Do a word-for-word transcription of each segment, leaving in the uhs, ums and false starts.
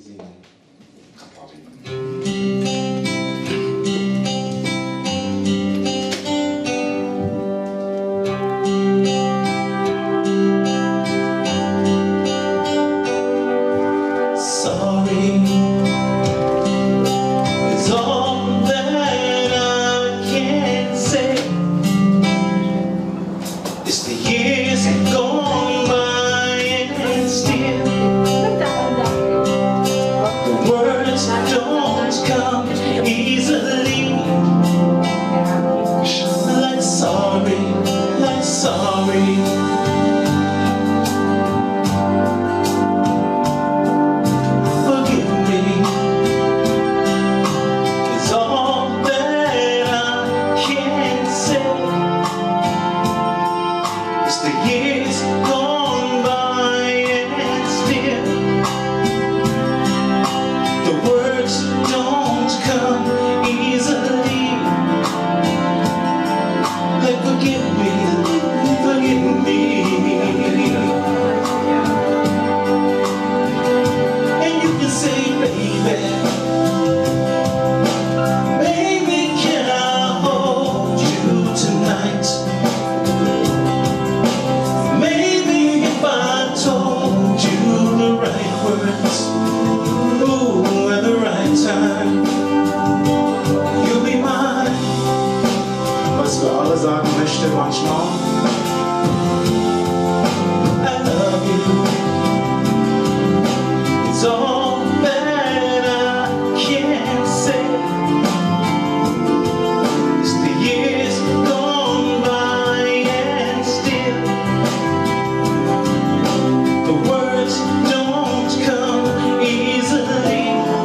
선생님 감사합니다. It's the years have gone by and still the words don't come easily. Like sorry, like sorry. Forgive me is all that I can say. It's the years gone by and still the words don't come easily. Like forgive me, forgive me. And you can say, baby, baby, can I hold you tonight? You'll be mine. Was wir alle sagen möchten manchmal. I love you. It's all that I can say. It's the years gone by and still the words don't come easily.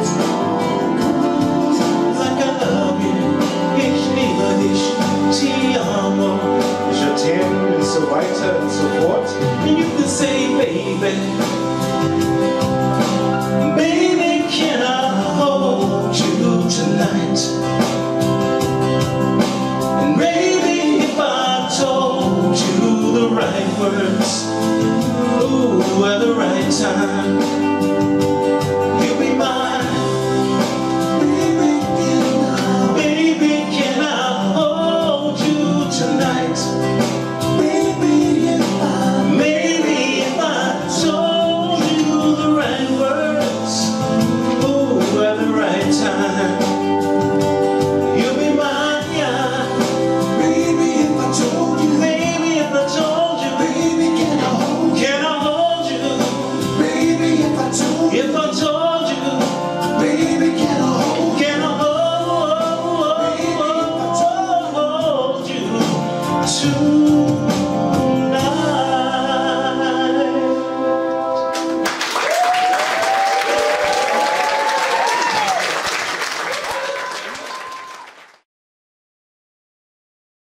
Je t'aime und so weiter und so fort. And you can say, baby, baby, can I hold you tonight? And maybe if I told you the right words, ooh, at the right time,